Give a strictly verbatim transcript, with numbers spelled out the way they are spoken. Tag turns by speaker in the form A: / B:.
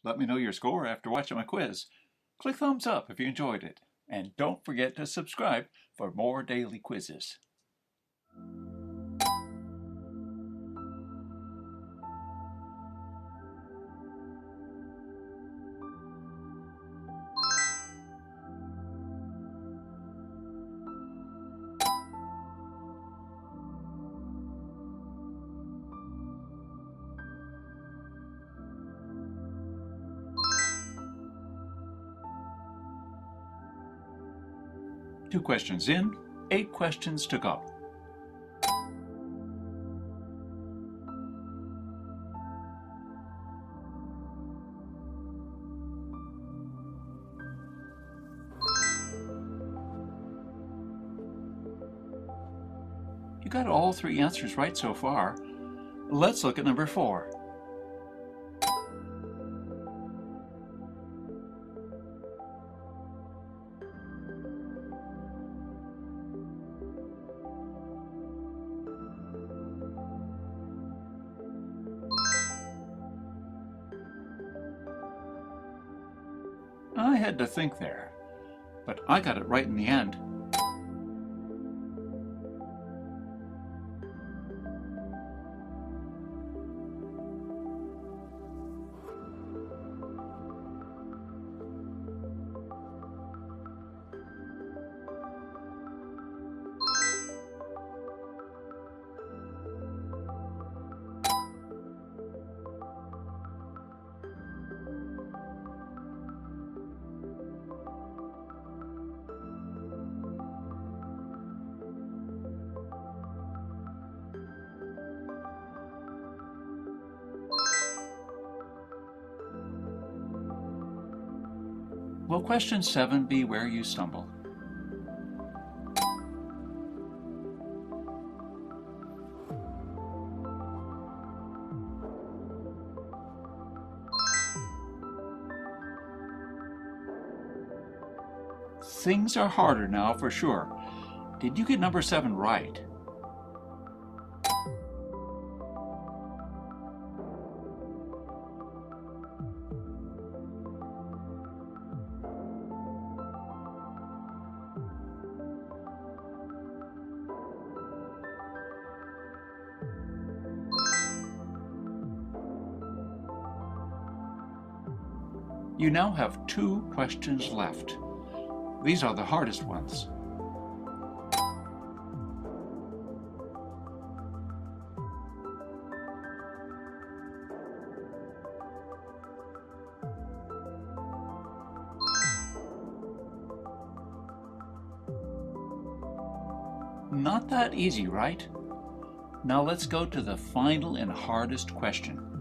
A: Let me know your score after watching my quiz. Click thumbs up if you enjoyed it. And don't forget to subscribe for more daily quizzes. Two questions in, eight questions to go. You got all three answers right so far. Let's look at number four. I had to think there, but I got it right in the end. Will question seven be where you stumble? Things are harder now for sure. Did you get number seven right? You now have two questions left. These are the hardest ones. Not that easy, right? Now let's go to the final and hardest question.